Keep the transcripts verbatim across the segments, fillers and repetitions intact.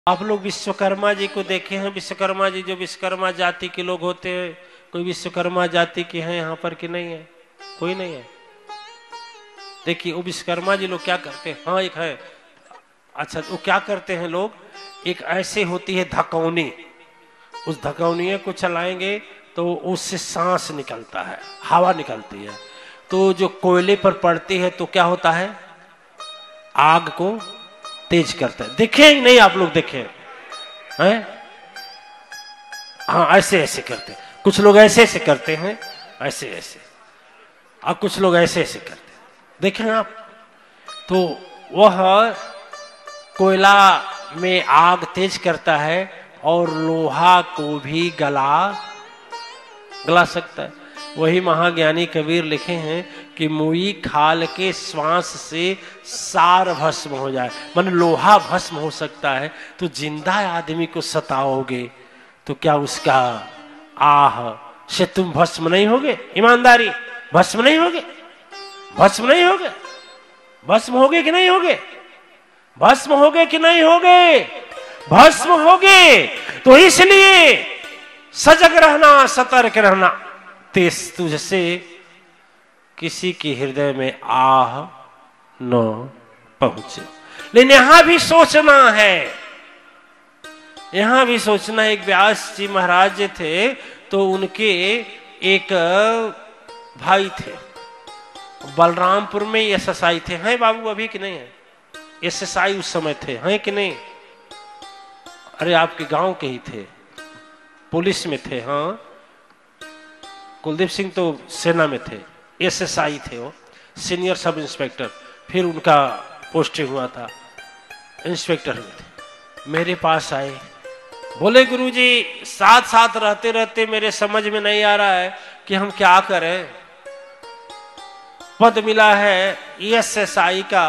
आप लोग विश्वकर्मा जी को देखे हैं? विश्वकर्मा जी जो विश्वकर्मा जाति के लोग होते हैं, कोई विश्वकर्मा जाति के हैं यहाँ पर कि नहीं है? कोई नहीं है। देखिए वो विश्वकर्मा जी लोग क्या करते हैं। हाँ एक है। अच्छा वो क्या करते हैं लोग, एक ऐसे होती है धकौनी, उस धकौनिया को चलाएंगे तो उससे सांस निकलता है, हवा निकलती है, तो जो कोयले पर पड़ती है तो क्या होता है, आग को तेज करता है। देखे नहीं आप लोग? देखे हैं? हाँ ऐसे ऐसे करते हैं, कुछ लोग ऐसे ऐसे करते हैं, ऐसे ऐसे, और कुछ लोग ऐसे ऐसे करते हैं, देखें आप? तो वह कोयला में आग तेज करता है और लोहा को भी गला गला सकता है। वही महाज्ञानी कबीर लिखे हैं कि मुई खाल के श्वास से सार भस्म हो जाए, मन लोहा भस्म हो सकता है, तो जिंदा आदमी को सताओगे तो क्या उसका आह से तुम भस्म नहीं होगे? ईमानदारी, भस्म नहीं होगे? भस्म नहीं होगे? भस्म होगे कि नहीं होगे? भस्म होगे कि नहीं होगे? भस्म होगे। तो इसलिए सजग रहना, सतर्क रहना, तेज तुझसे किसी के हृदय में आह न पहुंचे। लेकिन यहां भी सोचना है, यहां भी सोचना। एक व्यास जी महाराज जी थे, तो उनके एक भाई थे, बलरामपुर में एस एस आई थे। हैं बाबू अभी कि नहीं है? एस एस आई उस समय थे, हैं कि नहीं? अरे आपके गांव के ही थे, पुलिस में थे। हाँ कुलदीप सिंह तो सेना में थे, एस एस आई थे वो, सीनियर सब इंस्पेक्टर। फिर उनका पोस्टिंग हुआ था, इंस्पेक्टर हुए थे। मेरे पास आए, बोले गुरुजी साथ साथ रहते रहते मेरे समझ में नहीं आ रहा है कि हम क्या करें। पद मिला है एस एस आई का,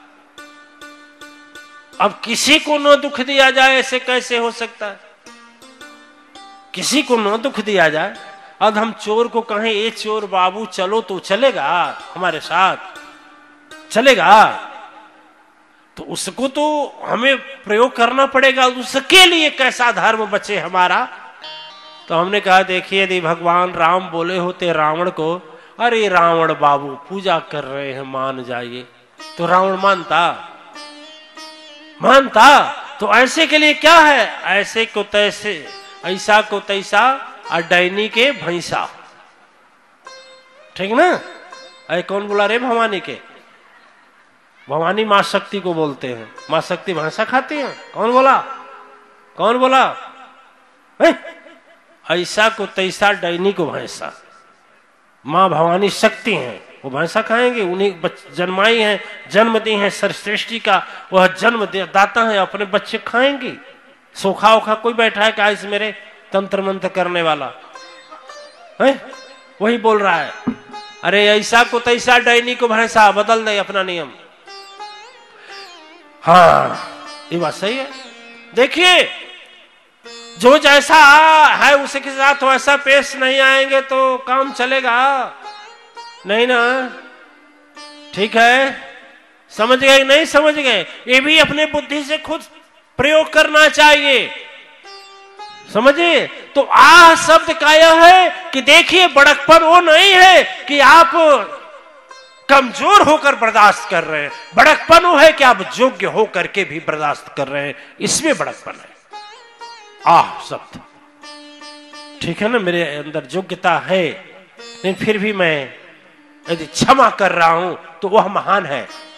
अब किसी को न दुख दिया जाए, ऐसे कैसे हो सकता है? किसी को न दुख दिया जाए। अब हम चोर को कहें ए चोर बाबू चलो, तो चलेगा? हमारे साथ चलेगा? तो उसको तो हमें प्रयोग करना पड़ेगा, उसके लिए कैसा धर्म बचे हमारा। तो हमने कहा देखिए यदि भगवान राम बोले होते रावण को, अरे रावण बाबू पूजा कर रहे हैं मान जाइए, तो रावण मानता? मानता? तो ऐसे के लिए क्या है, ऐसे को तैसे, ऐसा को तैसा, और डैनी के भैंसा। ठीक ना? अरे कौन बोला रे भवानी के? भवानी मां शक्ति को बोलते हैं, मां शक्ति भैंसा खाती हैं। कौन बोला? कौन बोला? ऐसा को तैसा, डैनी को भैंसा। मां भवानी शक्ति हैं, वो भैंसा खाएंगे, उन्हीं जन्माई हैं, जन्म दी हैं सर्वश्रेष्ठी का, वह जन्म दाता है, अपने बच्चे खाएंगे। सोखा ओखा कोई बैठा है क्या इस मेरे तंत्र मंत्र करने वाला है? वही बोल रहा है, अरे ऐसा को तैसा, डैनी को भैंसा, बदल दे अपना नियम। हाँ ये बात सही है। देखिए जो जैसा है उसी के साथ वैसा पेश नहीं आएंगे तो काम चलेगा नहीं ना। ठीक है, समझ गए? नहीं समझ गए? ये भी अपने बुद्धि से खुद प्रयोग करना चाहिए, समझिए। तो आह शब्द का यह है कि देखिए बड़कपन वो नहीं है कि आप कमजोर होकर बर्दाश्त कर रहे हैं, बड़कपन वो है कि आप योग्य होकर के भी बर्दाश्त कर रहे हैं, इसमें बड़कपन है आह शब्द। ठीक है ना? मेरे अंदर योग्यता है, लेकिन फिर भी मैं यदि क्षमा कर रहा हूं तो वह महान है।